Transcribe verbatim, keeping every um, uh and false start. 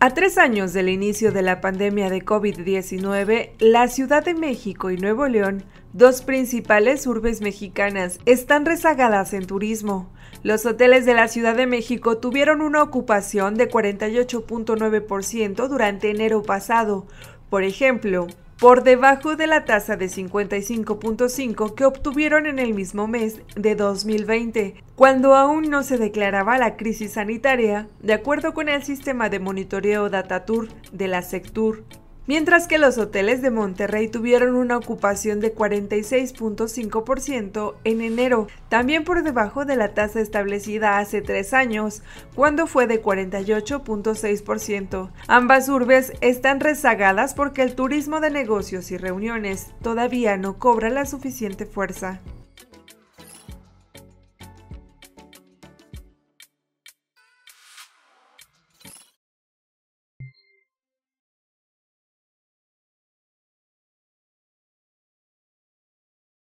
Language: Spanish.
A tres años del inicio de la pandemia de COVID diecinueve, la Ciudad de México y Nuevo León, dos principales urbes mexicanas, están rezagadas en turismo. Los hoteles de la Ciudad de México tuvieron una ocupación de cuarenta y ocho punto nueve por ciento durante enero pasado. Por ejemplo, por debajo de la tasa de cincuenta y cinco punto cinco que obtuvieron en el mismo mes de dos mil veinte, cuando aún no se declaraba la crisis sanitaria, de acuerdo con el sistema de monitoreo DataTour de la Sectur. Mientras que los hoteles de Monterrey tuvieron una ocupación de cuarenta y seis punto cinco por ciento en enero, también por debajo de la tasa establecida hace tres años, cuando fue de cuarenta y ocho punto seis por ciento. Ambas urbes están rezagadas porque el turismo de negocios y reuniones todavía no cobra la suficiente fuerza.